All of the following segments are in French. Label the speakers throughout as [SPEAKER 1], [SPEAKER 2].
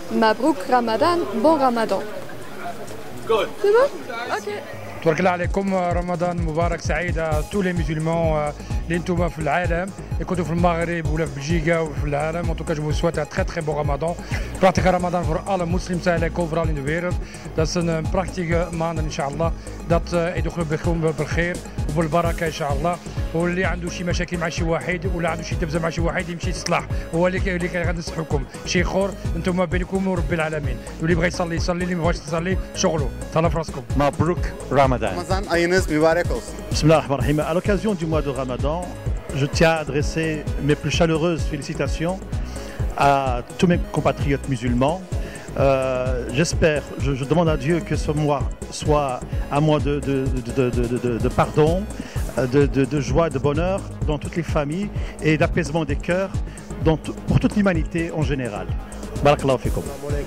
[SPEAKER 1] Mabrouk Ramadan, bon Ramadan. C'est bon? Ok.
[SPEAKER 2] تبارك الله عليكم رمضان مبارك سعيد tous les musulmans اللي انتم في العالم كنتوا في المغرب ولا في بلجيكا وفي العالم. En tout cas, je vous souhaite un très bon Ramadan. Prachtige Ramadan voor alle moslims eigenlijk overal in de wereld. Dat is een prachtige maand inshallah. Dat يدخلوا بكم بالخير وبالبركه ان شاء الله. واللي عنده شي مشاكل مع شي واحد ولا عنده شي دبزه مع شي واحد يمشي يصلح. هو اللي غنصحكم شي اخر انتم بينكم ورب العالمين. واللي بغى يصلي يصلي اللي ما بغاش يصلي شغله. تهلا في راسكم.
[SPEAKER 3] مبروك رمضان.
[SPEAKER 4] Ramazan ayınız mübarek olsun.
[SPEAKER 3] Bismillahirrahmanirrahim. À l'occasion du mois de Ramadan, je tiens à adresser mes plus chaleureuses félicitations à tous mes compatriotes musulmans. J'espère, je demande à Dieu que ce mois soit un mois de pardon, de joie, de bonheur dans toutes les familles et d'apaisement des cœurs pour toute l'humanité en général. Barakallahu fikum.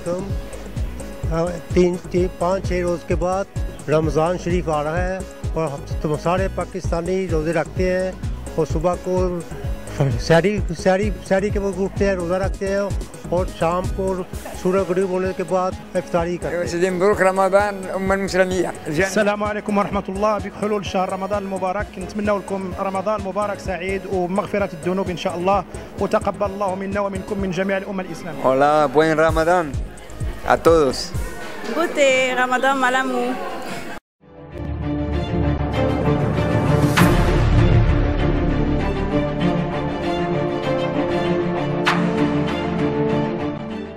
[SPEAKER 5] पाँच छः रोज़ के बाद रमज़ान शरीफ आ रहा है और सारे पाकिस्तानी रोज़े रखते हैं और सुबह को सैरी के वक्त उठते हैं, रोज़ा रखते हैं और शाम को सूरज गरूब होने के बाद इफ्तारी करते हैं.
[SPEAKER 6] مبروك رمضان المسلمية.
[SPEAKER 7] السلام عليكم ورحمة الله. بحلول شهر رمضان المبارك نتمنى لكم رمضان مبارك سعيد ومغفرة الذنوب إن شاء الله وتقبل الله منا ومنكم من جميع الأمة الإسلامية.
[SPEAKER 6] Hola, buen Ramadán a todos.
[SPEAKER 8] Gute Ramadan malamu.